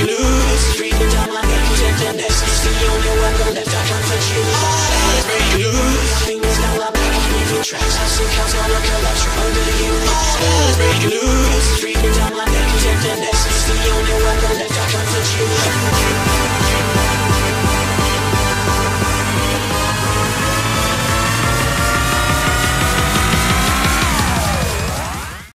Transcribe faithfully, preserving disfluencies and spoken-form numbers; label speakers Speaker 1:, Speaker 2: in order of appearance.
Speaker 1: it loose. Breathing down my neck, tenderness. It's the only weapon left I can put you. Let's break it loose. My fingers now are back, leaving tracks. I sink out on a collapse from under you. Let's break it loose. Breathing down my neck, tenderness. It's the only weapon left I can put you.